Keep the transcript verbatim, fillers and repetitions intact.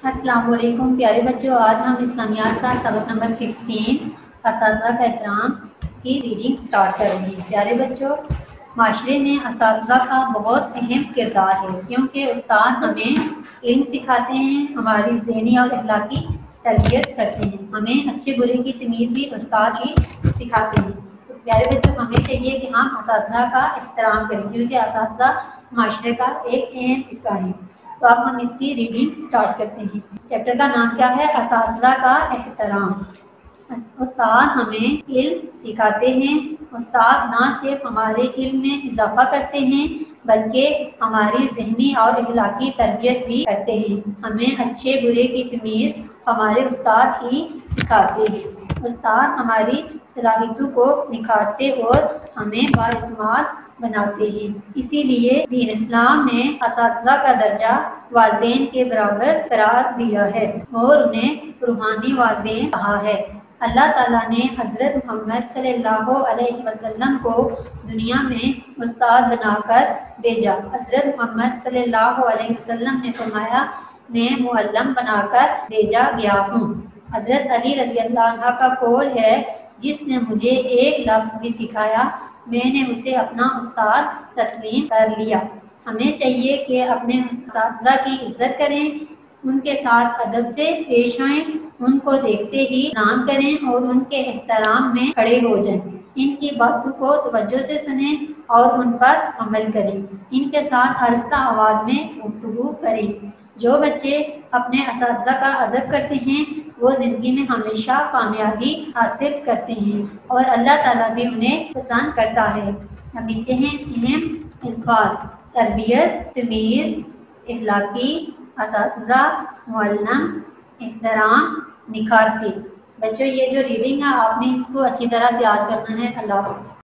अस्सलाम वालेकुम प्यारे बच्चों, आज हम इस्लामियात का सबक नंबर सिक्सटीन असातिज़ा का एहतराम की रीडिंग स्टार्ट कर रहे हैं। प्यारे बच्चों, माशरे में असातिज़ा का बहुत अहम किरदार है, क्योंकि उस्ताद हमें इल्म सिखाते हैं, हमारी ज़हनी और अखलाकी तरबियत करते हैं, हमें अच्छे बुरे की तमीज़ भी उस्ताद ही सिखाते हैं। तो प्यारे बच्चों, हमें चाहिए कि हम असातिज़ा का एहतराम करें, क्योंकि असातिज़ा माशरे का एक अहम हिस्सा है। तो अब हम इसकी रीडिंग स्टार्ट करते हैं। चैप्टर का नाम क्या है? असातिज़ा का एहतराम। उस्ताद हमें इल्म सिखाते हैं। उस्ताद ना सिर्फ हमारे इल्म में इजाफा करते हैं, बल्कि हमारी ज़हनी और अखलाकी तरबियत भी करते हैं। हमें अच्छे बुरे की तमीज़ हमारे उस्ताद ही सिखाते हैं। उस्ताद हमारी सलाहियतों को निखारते और हमें बाएतमाद बनाते हैं। इसीलिए दीन इस्लाम ने असातिज़ा का दर्जा वालिदैन के बराबर करार दिया है और उन्हें रूहानी वालिदैन कहा है। अल्लाह ताला ने हज़रत मोहम्मद सल्लल्लाहु अलैहि वसल्लम को दुनिया में उस्ताद बनाकर भेजा। हज़रत मोहम्मद सल्लल्लाहु अलैहि वसल्लम ने फरमाया, मैं मुअल्लम बनाकर भेजा गया हूँ। हज़रत अली रज़ी अल्लाह अन्हु का कौल है, जिसने मुझे एक लफ्ज़ भी सिखाया, मैंने उसे अपना उस्ताद तस्लीम कर लिया। हमें चाहिए कि अपने उस्ताद की इज्जत करें, उनके साथ अदब से पेश आएं, उनको देखते ही सलाम करें और उनके एहतराम में खड़े हो जाएं। इनकी बातों को तवज्जो से सुनें और उन पर अमल करें। इनके साथ आहिस्ता आवाज़ में गुफ्तगू करें। जो बच्चे अपने असातिज़ा का अदब करते हैं, वो ज़िंदगी में हमेशा कामयाबी हासिल करते हैं और अल्लाह ताला भी उन्हें पसंद करता है। अब नीचे हैं अहम अल्फाज: तरबियत, तमीज़, अखलाकी, असातिज़ा, मुअल्लम, एहतराम, निखारती। बच्चों, ये जो रीडिंग है आपने इसको अच्छी तरह तैयार करना है। अल्लाह हाफ़िज़।